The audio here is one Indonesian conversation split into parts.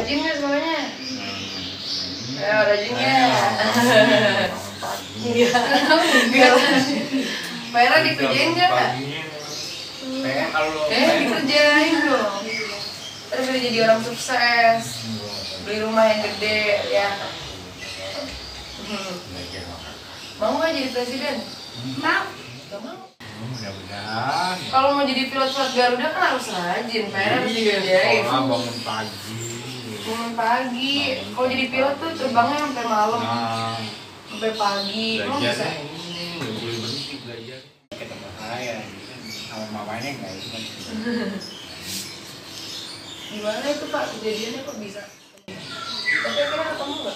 Rajin nggak sekolahnya? Ayo rajinnya. Enggak. Vera dikerjain nggak? Dikerjain dong. Terus udah jadi orang sukses, beli rumah yang gede, ya. Mau nggak jadi presiden? Mau. Gak mau. Mudah-mudahan. Kalau mau jadi pilot pesawat Garuda kan harus rajin, Vera harus dikerjain. Bangun pagi. Bangun pagi. Kalau jadi pilot tuh terbangnya sampai malam, sampai pagi. Lo bisa? Nggak boleh berhenti belajar. Ketemu saya, sama mamanya nggak ingat. Gimana itu Pak kejadiannya kok bisa? Tapi akhirnya ketemu nggak?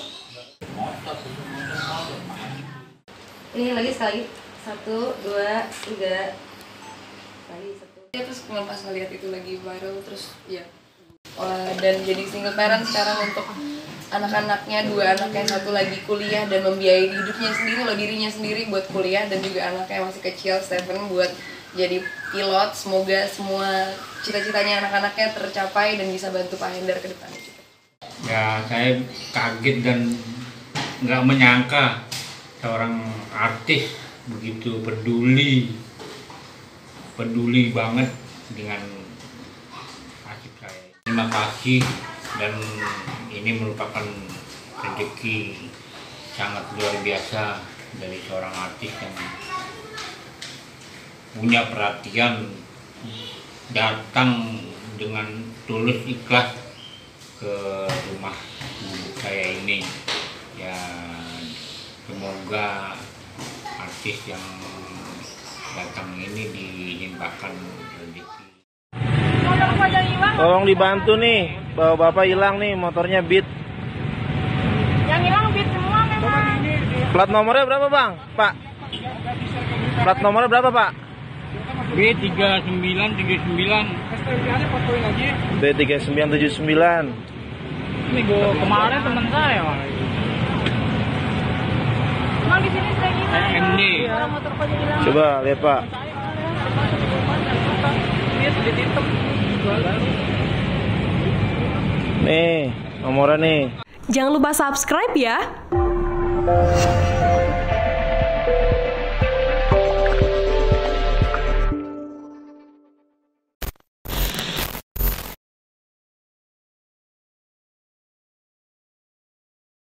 Ini lagi sekali. 1, 2, 3. Lagi 1. Ya, terus pas ngeliat itu lagi viral terus ya. Dan jadi single parent sekarang untuk anak-anaknya, 2 anaknya, 1 lagi kuliah dan membiayai hidupnya sendiri loh, dirinya sendiri buat kuliah, dan juga anaknya masih kecil Stephen buat jadi pilot. Semoga semua cita-citanya anak-anaknya tercapai dan bisa bantu Pak Hendar ke depannya juga. Ya, saya kaget dan nggak menyangka seorang artis begitu peduli banget dengan nasib saya. Terima kasih, dan ini merupakan rezeki sangat luar biasa dari seorang artis yang punya perhatian, datang dengan tulus ikhlas ke rumah ibu saya ini. Ya, semoga artis yang datang ini dilimpahkan rezeki. Tolong dibantu nih, bapak hilang nih motornya Beat. Yang hilang Beat semua memang. Plat nomornya berapa bang? Pak? Plat nomornya berapa Pak? B3979. B3979. Ini gua kemarin teman saya. Emang di sini sering hilang. MD. Orang motor pada hilang. Coba lihat Pak. Nih nomornya nih. Jangan lupa subscribe ya.